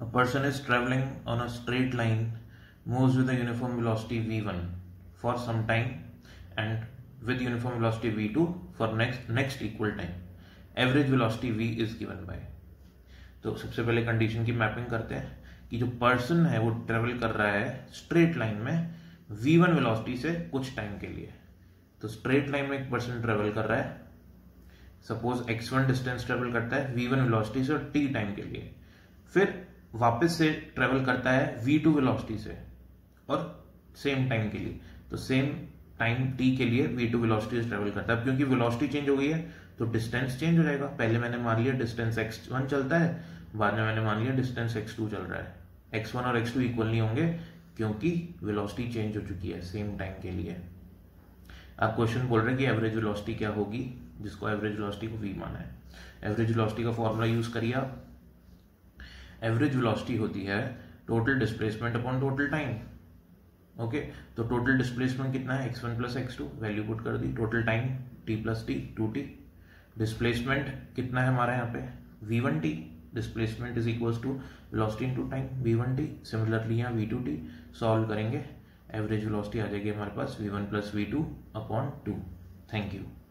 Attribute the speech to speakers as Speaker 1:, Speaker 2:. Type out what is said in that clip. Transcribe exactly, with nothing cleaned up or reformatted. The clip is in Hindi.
Speaker 1: A person is traveling on a straight line, moves with a uniform velocity v one for some time and with uniform velocity v two for next next equal time. Average velocity v is given by. तो सबसे पहले कंडीशन की मैपिंग करते हैं कि जो पर्सन है वो ट्रेवल कर रहा है स्ट्रेट लाइन में v वन वेलोसिटी से कुछ टाइम के लिए. तो स्ट्रेट लाइन में एक पर्सन ट्रेवल कर रहा है, suppose x one distance travel करता है v वन वेलोसिटी से और t टाइम के लिए, फिर वापस से ट्रेवल करता है v टू वेलोसिटी से और सेम टाइम के लिए. तो सेम टाइम t के लिए v टू वेलोसिटी से ट्रेवल करता है. क्योंकि वेलोसिटी चेंज हो गई है तो डिस्टेंस चेंज हो जाएगा. पहले मैंने मान लिया डिस्टेंस एक्स वन चलता है, बाद में मैंने मान लिया डिस्टेंस एक्स टू चल रहा है. एक्स वन और एक्स टू इक्वल नहीं होंगे क्योंकि वेलोसिटी चेंज हो चुकी है सेम टाइम के लिए. आप क्वेश्चन बोल रहे हैं कि एवरेज वेलोसिटी क्या होगी, जिसको एवरेज वेलोसिटी को v माना है. एवरेज वेलोसिटी का फॉर्मूला यूज करिए आप. एवरेज वेलोसिटी होती है total displacement upon total time. Okay, तो टोटल डिस्प्लेसमेंट कितना है, x one plus x two, value put कर दी. Total time t plus t, two t. Displacement कितना है हमारा यहाँ पे v one t. Displacement is equals to velocity into time v one t. Similarly यहाँ v टू t. सॉल्व करेंगे, एवरेज वेलोसिटी आ जाएगी हमारे पास v one plus v two upon two. Thank you.